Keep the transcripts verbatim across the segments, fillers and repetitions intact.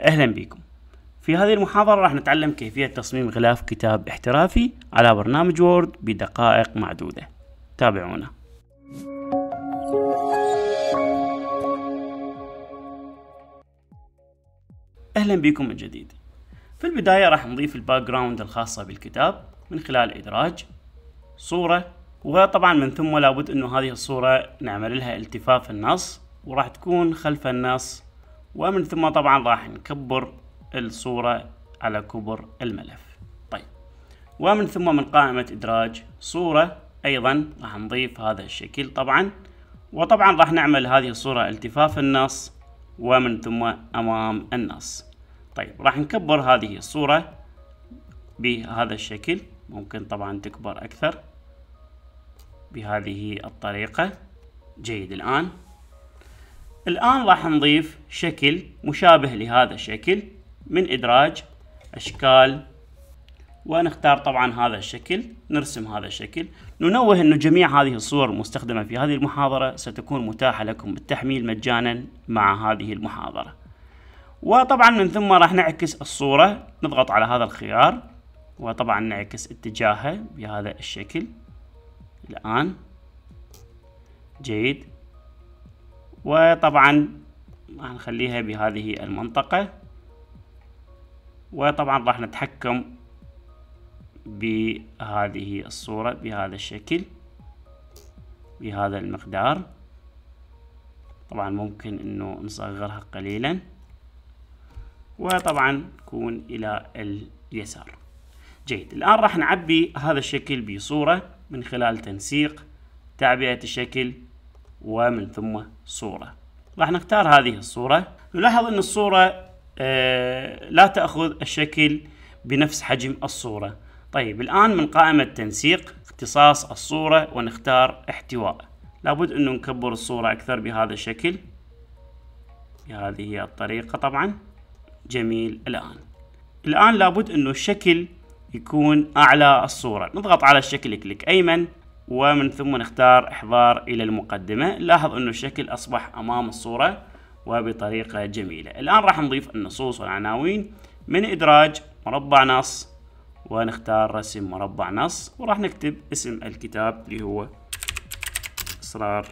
أهلا بكم. في هذه المحاضرة راح نتعلم كيفية تصميم غلاف كتاب احترافي على برنامج وورد بدقائق معدودة. تابعونا. أهلا بكم من جديد. في البداية راح نضيف الباك جراوند الخاصة بالكتاب من خلال إدراج صورة، وطبعا من ثم لابد أنه هذه الصورة نعمل لها التفاف النص وراح تكون خلف النص، ومن ثم طبعا راح نكبر الصورة على كبر الملف. طيب، ومن ثم من قائمة إدراج صورة أيضا راح نضيف هذا الشكل طبعا، وطبعا راح نعمل هذه الصورة التفاف النص ومن ثم أمام النص. طيب، راح نكبر هذه الصورة بهذا الشكل، ممكن طبعا تكبر أكثر بهذه الطريقة. جيد. الآن الآن راح نضيف شكل مشابه لهذا الشكل من إدراج أشكال، ونختار طبعا هذا الشكل، نرسم هذا الشكل. ننوه أنه جميع هذه الصور المستخدمة في هذه المحاضرة ستكون متاحة لكم بالتحميل مجانا مع هذه المحاضرة. وطبعا من ثم راح نعكس الصورة، نضغط على هذا الخيار وطبعا نعكس اتجاهها بهذا الشكل. الآن جيد. وطبعا راح نخليها بهذه المنطقة، وطبعا راح نتحكم بهذه الصورة بهذا الشكل بهذا المقدار. طبعا ممكن انه نصغرها قليلا، وطبعا تكون الى اليسار. جيد. الآن راح نعبي هذا الشكل بصورة من خلال تنسيق، تعبئة الشكل، ومن ثم صورة. راح نختار هذه الصورة. نلاحظ أن الصورة آه لا تأخذ الشكل بنفس حجم الصورة. طيب، الآن من قائمة تنسيق اختصاص الصورة ونختار احتواء. لابد أنه نكبر الصورة أكثر بهذا الشكل بهذه الطريقة طبعا. جميل. الآن الآن لابد أنه الشكل يكون أعلى الصورة. نضغط على الشكل كليك أيمن، ومن ثم نختار إحضار إلى المقدمة. لاحظ أنه الشكل أصبح أمام الصورة وبطريقة جميلة. الآن راح نضيف النصوص والعناوين من إدراج مربع نص، ونختار رسم مربع نص، وراح نكتب اسم الكتاب اللي هو أسرار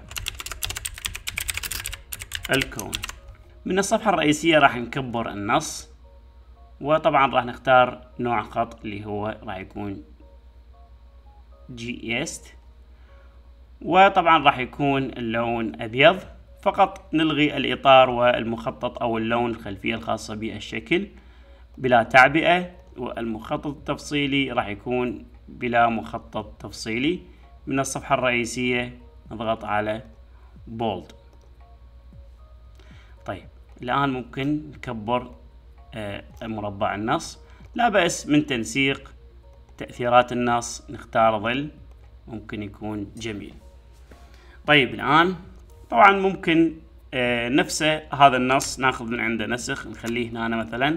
الكون. من الصفحة الرئيسية راح نكبر النص، وطبعا راح نختار نوع خط اللي هو راح يكون جي است، وطبعا راح يكون اللون أبيض. فقط نلغي الإطار والمخطط أو اللون الخلفية الخاصة بالشكل بلا تعبئة، والمخطط التفصيلي راح يكون بلا مخطط تفصيلي. من الصفحة الرئيسية نضغط على بولد. طيب، الآن ممكن نكبر آه مربع النص. لا بأس من تنسيق تأثيرات النص، نختار ظل ممكن يكون جميل. طيب، الآن طبعا ممكن آه نفسه هذا النص ناخذ من عنده نسخ، نخليه هنا مثلا.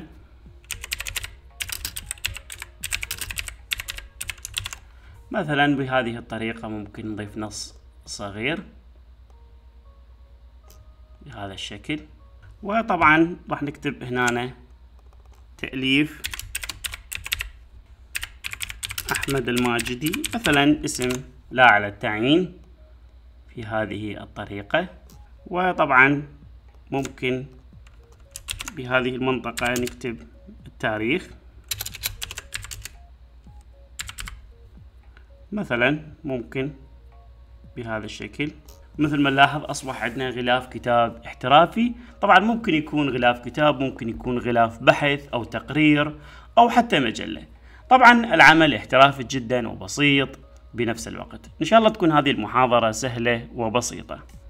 مثلا بهذه الطريقة ممكن نضيف نص صغير بهذا الشكل، وطبعا راح نكتب هنا تأليف أحمد الماجدي مثلا، اسم لا على التعيين في هذه الطريقة. وطبعا ممكن بهذه المنطقة نكتب التاريخ مثلا، ممكن بهذا الشكل. مثل ما نلاحظ أصبح عندنا غلاف كتاب احترافي. طبعا ممكن يكون غلاف كتاب، ممكن يكون غلاف بحث أو تقرير أو حتى مجلة. طبعا العمل احترافي جدا وبسيط بنفس الوقت. إن شاء الله تكون هذه المحاضرة سهلة وبسيطة.